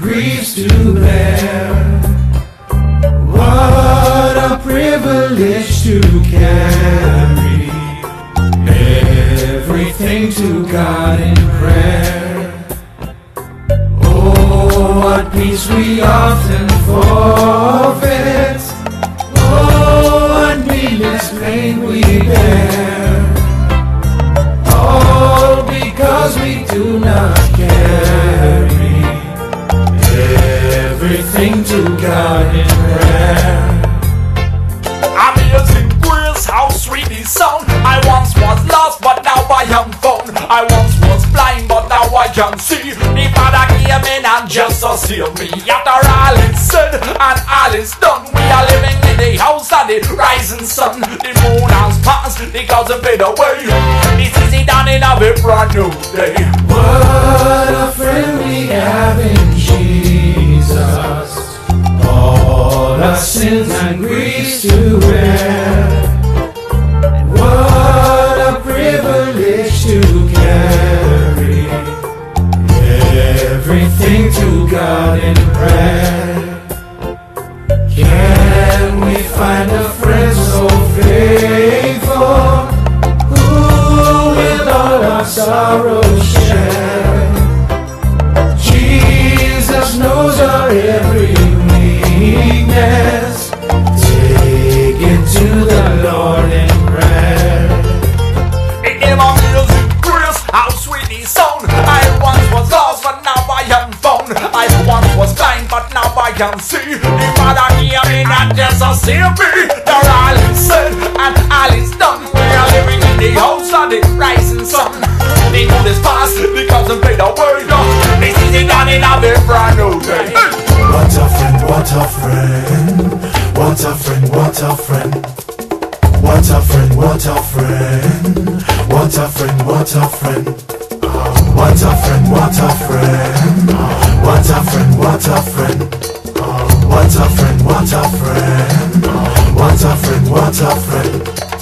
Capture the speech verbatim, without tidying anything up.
griefs to bear. What a privilege to carry everything to God in prayer. Oh, what peace we often forfeit. Oh, what needless pain we bear. All because we do not carry everything to God in prayer. Amazing grace, how sweet his sound. I once was lost, but now I am found. I once was blind, but now I can see. The Father came in and just to save me. After all is said and all is done, we are living in the house of the rising sun. The moon has passed, the clouds have faded away. It's easy done in a very brand new day. What a friend we have in Jesus, all our sins and griefs to bear. And what a privilege to carry everything to God in prayer. Can we find a friend so faithful, who with all our sorrows share? Jesus knows our every weakness. Take it to the Lord in prayer. It gave a music grace, how sweet his sound. I once was lost, but now I am found. I once was blind, but now I can see. The Father came in and just to save me. The all is said and all is done. We are living in the house of the rising sun. The moon is past, the clouds have faded away. This is it done in a very brand new day. What a friend, what a friend, what a friend, what a friend, what a friend, what a friend, what a friend, what a friend, what a friend, what a friend, what a friend, what a friend, what a friend, what a friend, what a friend, what a friend.